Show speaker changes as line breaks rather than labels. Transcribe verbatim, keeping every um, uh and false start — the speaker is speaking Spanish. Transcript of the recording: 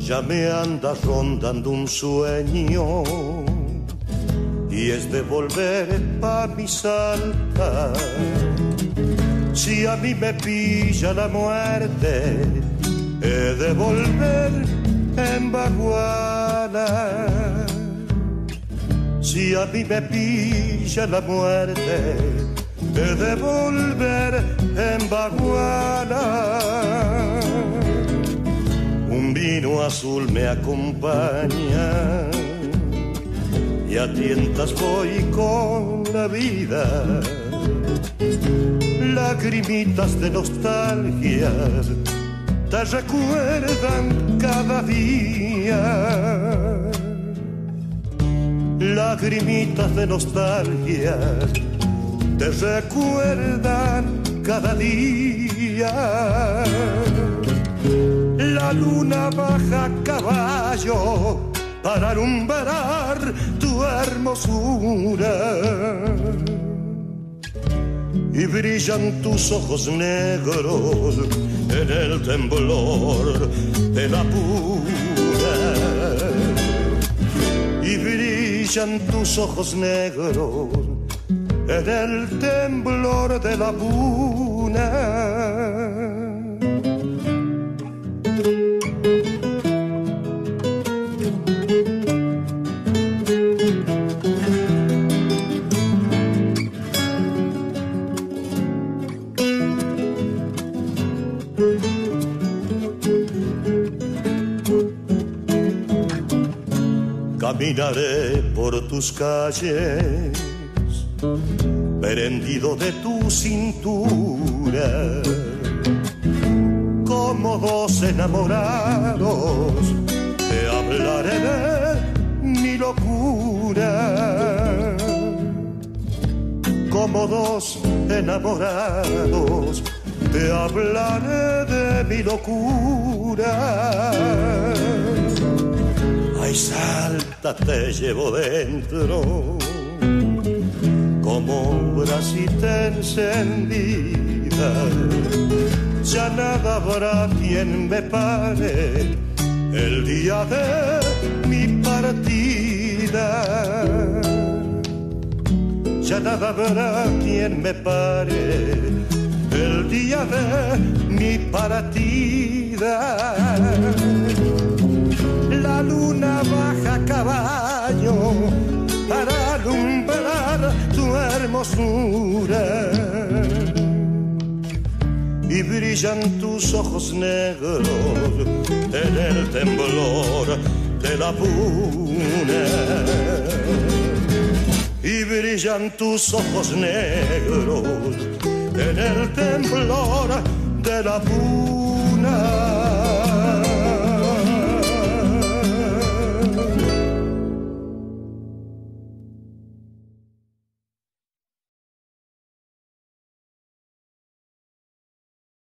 Ya me anda rondando un sueño y es de volver pa' mi Salta. Si a mí me pilla la muerte, he de volver en Baguala. Si a mí me pilla la muerte, he de volver en Baguala. Un vino azul me acompaña y a tientas voy con la vida. Lagrimitas de nostalgia te recuerdan cada día. Lagrimitas de nostalgia te recuerdan cada día. La luna baja a caballo para alumbrar tu hermosura y brillan tus ojos negros en el temblor de la puna. Y brillan tus ojos negros en el temblor de la puna. Caminaré por tus calles, prendido de tu cintura, como dos enamorados, te hablaré de mi locura. Como dos enamorados, te hablaré de mi locura. Ay, Salta, te llevo dentro como brasita encendida. Ya nada habrá quien me pare el día de mi partida. Ya nada habrá quien me pare el día de mi partida. La luna baja a caballo para alumbrar tu hermosura y brillan tus ojos negros en el temblor de la puna. Y brillan tus ojos negros en el temblor de la puna.